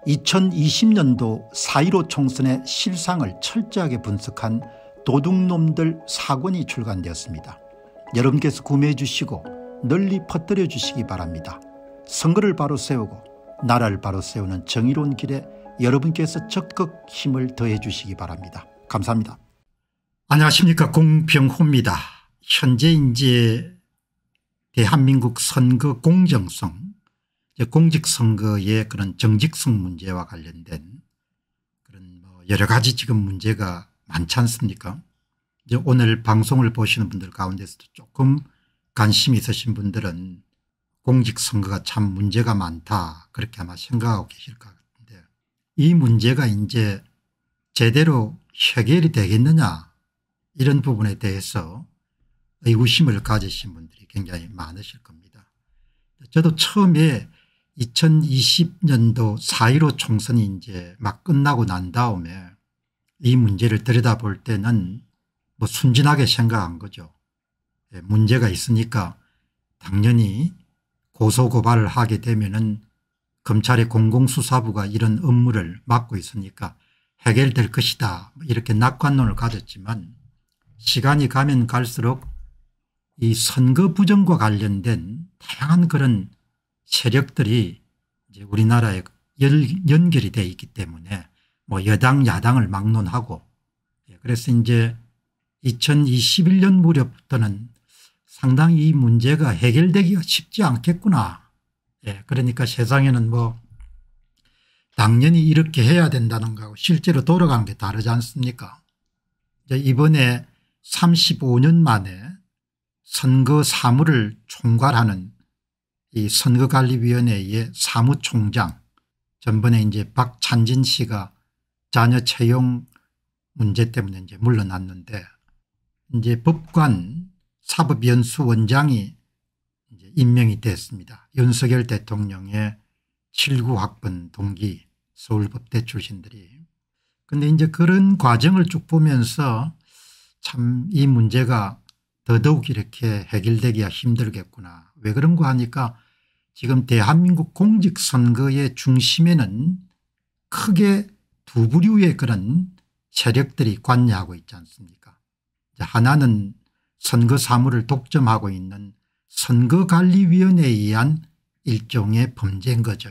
2020년도 4.15 총선의 실상을 철저하게 분석한 도둑놈들 4권이 출간되었습니다. 여러분께서 구매해 주시고 널리 퍼뜨려 주시기 바랍니다. 선거를 바로 세우고 나라를 바로 세우는 정의로운 길에 여러분께서 적극 힘을 더해 주시기 바랍니다. 감사합니다. 안녕하십니까, 공병호입니다. 현재 이제 대한민국 선거 공정성, 공직선거의 그런 정직성 문제와 관련된 그런 여러 가지 지금 문제가 많지 않습니까? 이제 오늘 방송을 보시는 분들 가운데서도 조금 관심이 있으신 분들은 공직선거가 참 문제가 많다, 그렇게 아마 생각하고 계실 것 같은데, 이 문제가 이제 제대로 해결이 되겠느냐, 이런 부분에 대해서 의구심을 가지신 분들이 굉장히 많으실 겁니다. 저도 처음에 2020년도 4.15 총선이 이제 막 끝나고 난 다음에 이 문제를 들여다볼 때는 순진하게 생각한 거죠. 문제가 있으니까 당연히 고소고발을 하게 되면은 검찰의 공공수사부가 이런 업무를 맡고 있으니까 해결될 것이다, 이렇게 낙관론을 가졌지만, 시간이 가면 갈수록 이 선거 부정과 관련된 다양한 그런 세력들이 이제 우리나라에 연결이 되어 있기 때문에 여당 야당을 막론하고, 그래서 이제 2021년 무렵부터는 상당히 이 문제가 해결되기가 쉽지 않겠구나. 그러니까 세상에는 당연히 이렇게 해야 된다는 거하고 실제로 돌아가는 게 다르지 않습니까? 이제 이번에 35년 만에 선거 사무를 총괄하는 이 선거관리위원회의 사무총장, 전번에 이제 박찬진 씨가 자녀 채용 문제 때문에 이제 물러났는데, 이제 법관 사법연수원장이 이제 임명이 됐습니다. 윤석열 대통령의 79학번 동기 서울법대 출신들이. 그런데 이제 그런 과정을 쭉 보면서 참 이 문제가 더더욱 이렇게 해결되기가 힘들겠구나. 왜 그런가 하니까 지금 대한민국 공직선거의 중심에는 크게 두 부류의 그런 세력들이 관여하고 있지 않습니까? 하나는 선거 사무를 독점하고 있는 선거관리위원회에 의한 일종의 범죄인 거죠.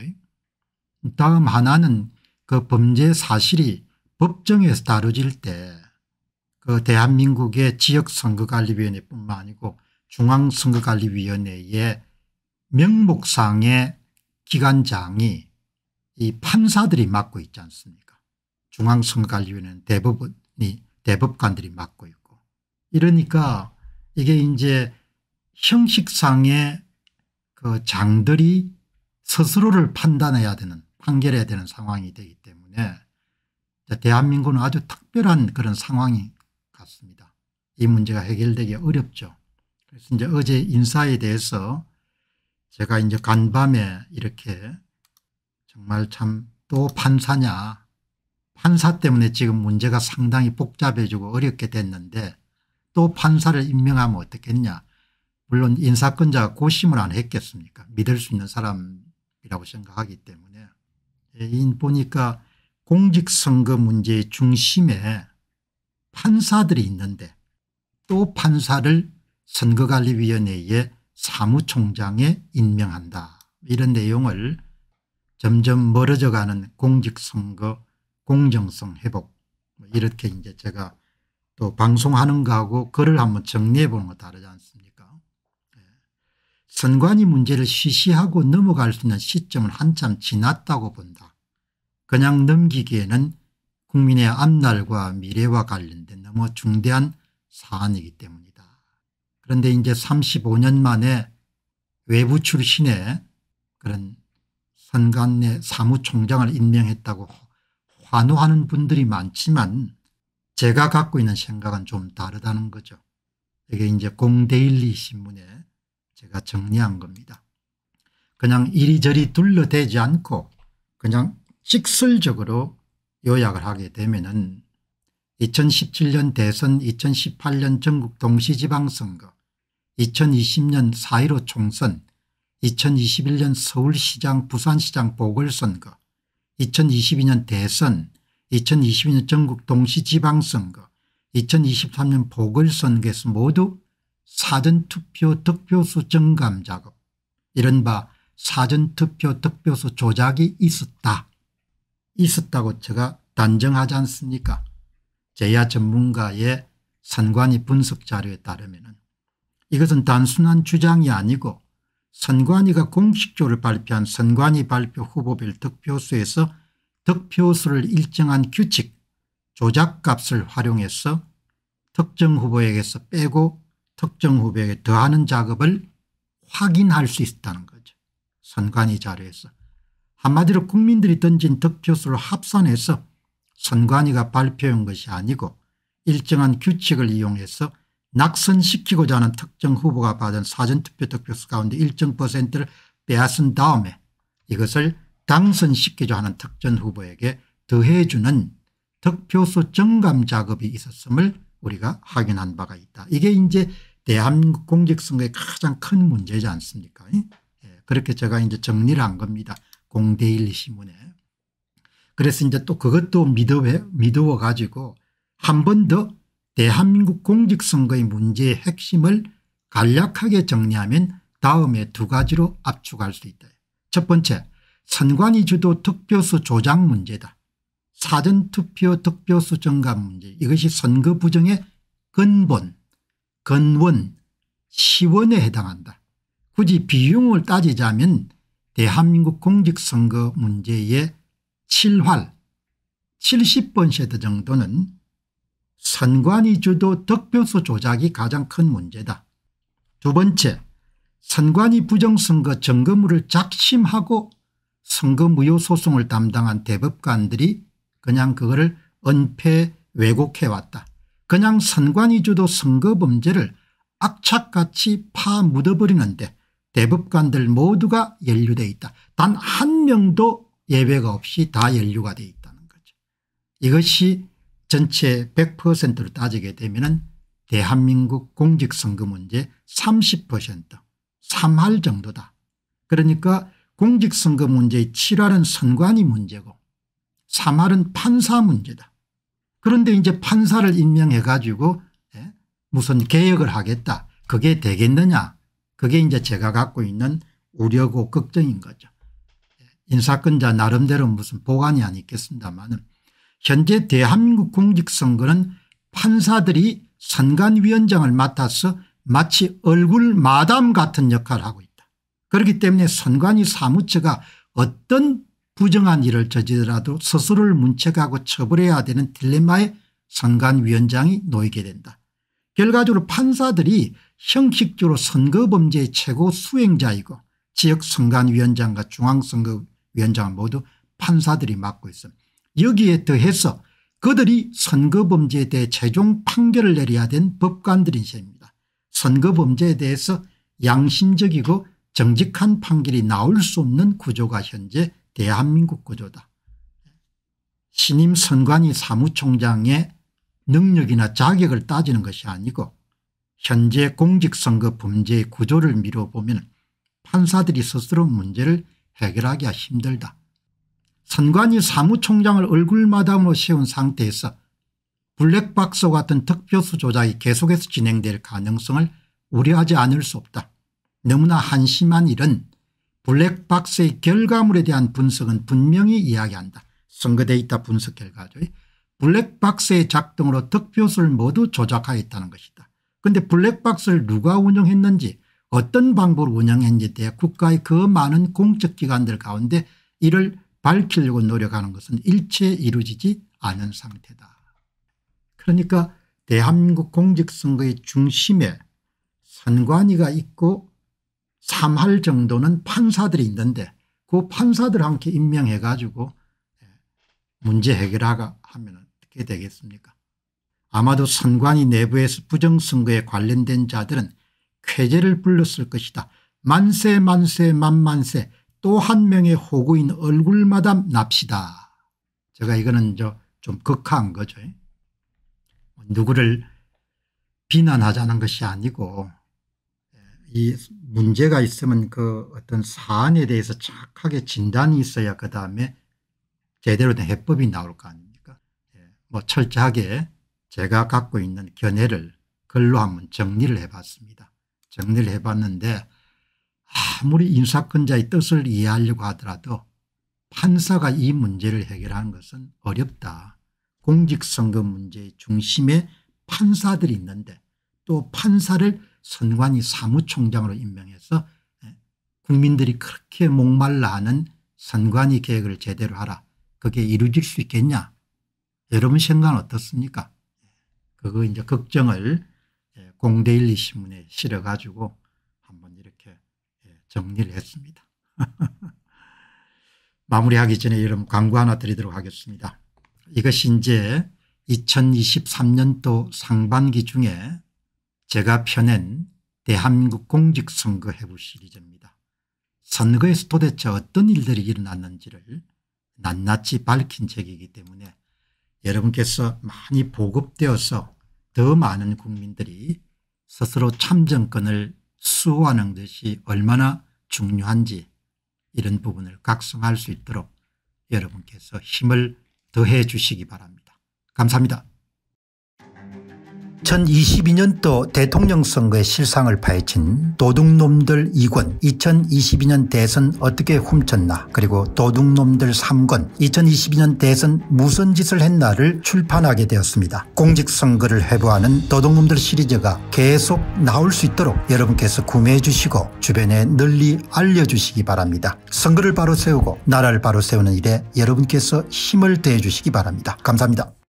다음 하나는 그 범죄 사실이 법정에서 다뤄질 때 그 대한민국의 지역선거관리위원회뿐만 아니고 중앙선거관리위원회의 명목상의 기관장이 이 판사들이 맡고 있지 않습니까? 중앙선거관리위원회는 대법관들이 맡고 있고, 이러니까 이게 이제 형식상의 그 장들이 스스로를 판단해야 되는, 판결해야 되는 상황이 되기 때문에 대한민국은 아주 특별한 그런 상황이 같습니다. 이 문제가 해결되기 어렵죠. 그래서 이제 어제 인사에 대해서 제가 이제 간밤에 이렇게 정말 참 또 판사냐, 판사 때문에 지금 문제가 상당히 복잡해지고 어렵게 됐는데 또 판사를 임명하면 어떻겠냐. 물론 인사권자가 고심을 안 했겠습니까? 믿을 수 있는 사람이라고 생각하기 때문에. 보니까 공직선거 문제의 중심에 판사들이 있는데 또 판사를 선거관리위원회의 사무총장에 임명한다, 이런 내용을 점점 멀어져가는 공직선거 공정성 회복, 이렇게 이제 제가 또 방송하는 거하고 글을 한번 정리해 보는 거 다르지 않습니까? 선관위 문제를 쉬쉬하고 넘어갈 수 있는 시점은 한참 지났다고 본다. 그냥 넘기기에는 국민의 앞날과 미래와 관련된 너무 중대한 사안이기 때문이다. 그런데 이제 35년 만에 외부 출신의 그런 선관위 사무총장을 임명했다고 환호하는 분들이 많지만 제가 갖고 있는 생각은 좀 다르다는 거죠. 이게 이제 공데일리 신문에 제가 정리한 겁니다. 그냥 이리저리 둘러대지 않고 그냥 직설적으로 요약을 하게 되면은 2017년 대선, 2018년 전국 동시지방선거, 2020년 4.15 총선, 2021년 서울시장 부산시장 보궐선거, 2022년 대선, 2022년 전국 동시지방선거, 2023년 보궐선거에서 모두 사전투표 득표수 정감 작업, 이른바 사전투표 득표수 조작이 있었다고 제가 단정하지 않습니까? 제야 전문가의 선관위 분석 자료에 따르면 이것은 단순한 주장이 아니고 선관위가 공식적으로 발표한 선관위 발표 후보별 득표수에서 득표수를 일정한 규칙 조작값을 활용해서 특정 후보에게서 빼고 특정 후보에게 더하는 작업을 확인할 수 있다는 거죠. 선관위 자료에서. 한마디로 국민들이 던진 득표수를 합산해서 선관위가 발표한 것이 아니고 일정한 규칙을 이용해서 낙선시키고자 하는 특정 후보가 받은 사전투표 득표수 가운데 일정 %를 빼앗은 다음에 이것을 당선시키자 하는 특정 후보에게 더해주는 득표수 정감 작업이 있었음을 우리가 확인한 바가 있다. 이게 이제 대한민국 공직선거의 가장 큰 문제지 않습니까? 그렇게 제가 이제 정리를 한 겁니다. 공데일리 신문에. 그래서 이제 또 그것도 미루어 가지고 한 번 더 대한민국 공직선거의 문제의 핵심을 간략하게 정리하면 다음에 두 가지로 압축할 수 있다. 첫 번째, 선관위 주도 득표수 조작 문제다. 사전투표 득표수 정감 문제, 이것이 선거 부정의 근원 시원에 해당한다. 굳이 비용을 따지자면 대한민국 공직선거 문제의 7할 70% 정도는 선관위 주도 득표수 조작이 가장 큰 문제다. 두 번째, 선관위 부정선거 점검을 작심하고 선거무효 소송을 담당한 대법관들이 그냥 그거를 은폐 왜곡해왔다. 그냥 선관위 주도 선거범죄를 악착같이 파묻어버리는데 대법관들 모두가 연루돼 있다. 단 한 명도 예외가 없이 다 연루가 돼 있다는 거죠. 이것이 전체 100%를 따지게 되면 대한민국 공직선거 문제 30% 3할 정도다. 그러니까 공직선거 문제의 7할은 선관위 문제고 3할은 판사 문제다. 그런데 이제 판사를 임명해 가지고 무슨 개혁을 하겠다. 그게 되겠느냐. 그게 이제 제가 갖고 있는 우려고 걱정인 거죠. 인사권자 나름대로 무슨 보관이 아니겠습니다만 현재 대한민국 공직선거는 판사들이 선관위원장을 맡아서 마치 얼굴 마담 같은 역할을 하고 있다. 그렇기 때문에 선관위 사무처가 어떤 부정한 일을 저지르더라도 스스로를 문책하고 처벌해야 되는 딜레마에 선관위원장이 놓이게 된다. 결과적으로 판사들이 형식적으로 선거범죄의 최고 수행자이고 지역 선관위원장과 중앙선거위원장을 모두 판사들이 맡고 있습니다. 여기에 더해서 그들이 선거범죄에 대해 최종 판결을 내려야 된 법관들인 셈입니다. 선거범죄에 대해서 양심적이고 정직한 판결이 나올 수 없는 구조가 현재 대한민국 구조다. 신임 선관위 사무총장의 능력이나 자격을 따지는 것이 아니고 현재 공직선거 범죄의 구조를 미뤄보면 판사들이 스스로 문제를 해결하기가 힘들다. 선관위 사무총장을 얼굴마담으로 세운 상태에서 블랙박스와 같은 득표수 조작이 계속해서 진행될 가능성을 우려하지 않을 수 없다. 너무나 한심한 일은 블랙박스의 결과물에 대한 분석은 분명히 이야기한다. 선거 데이터 분석 결과죠. 블랙박스의 작동으로 득표수를 모두 조작하였다는 것이다. 그런데 블랙박스를 누가 운영했는지 어떤 방법으로 운영했는지에 대해 국가의 그 많은 공적기관들 가운데 이를 밝히려고 노력하는 것은 일체 이루어지지 않은 상태다. 그러니까 대한민국 공직선거의 중심에 선관위가 있고 3할 정도는 판사들이 있는데 그 판사들 함께 임명해 가지고 문제 해결하가 하면 어떻게 되겠습니까? 아마도 선관위 내부에서 부정선거에 관련된 자들은 쾌재를 불렀을 것이다. 만세 만세 만만세 또 한 명의 호구인 얼굴마담 납시다. 제가 이거는 좀 극화한 거죠. 누구를 비난하자는 것이 아니고 이 문제가 있으면 그 어떤 사안에 대해서 정확하게 진단이 있어야 그다음에 제대로 된 해법이 나올 거 아닙니까? 뭐 철저하게 제가 갖고 있는 견해를 글로 한번 정리를 해봤습니다. 정리를 해봤는데 아무리 인사권자의 뜻을 이해하려고 하더라도 판사가 이 문제를 해결하는 것은 어렵다. 공직선거 문제의 중심에 판사들이 있는데 또 판사를 선관위 사무총장으로 임명해서 국민들이 그렇게 목말라 하는 선관위 개혁을 제대로 하라. 그게 이루어질 수 있겠냐. 여러분 생각은 어떻습니까? 그거 이제 걱정을 공데일리 신문에 실어 가지고 한번 이렇게 정리를 했습니다. 마무리하기 전에 여러분 광고 하나 드리도록 하겠습니다. 이것이 이제 2023년도 상반기 중에 제가 펴낸 대한민국 공직선거 해부 시리즈입니다. 선거에서 도대체 어떤 일들이 일어났는지를 낱낱이 밝힌 책이기 때문에 여러분께서 많이 보급되어서 더 많은 국민들이 스스로 참정권을 수호하는 것이 얼마나 중요한지 이런 부분을 각성할 수 있도록 여러분께서 힘을 더해 주시기 바랍니다. 감사합니다. 2022년도 대통령 선거의 실상을 파헤친 도둑놈들 2권 2022년 대선 어떻게 훔쳤나 그리고 도둑놈들 3권 2022년 대선 무슨 짓을 했나를 출판하게 되었습니다. 공직선거를 회부하는 도둑놈들 시리즈가 계속 나올 수 있도록 여러분께서 구매해 주시고 주변에 널리 알려주시기 바랍니다. 선거를 바로 세우고 나라를 바로 세우는 일에 여러분께서 힘을 더해 주시기 바랍니다. 감사합니다.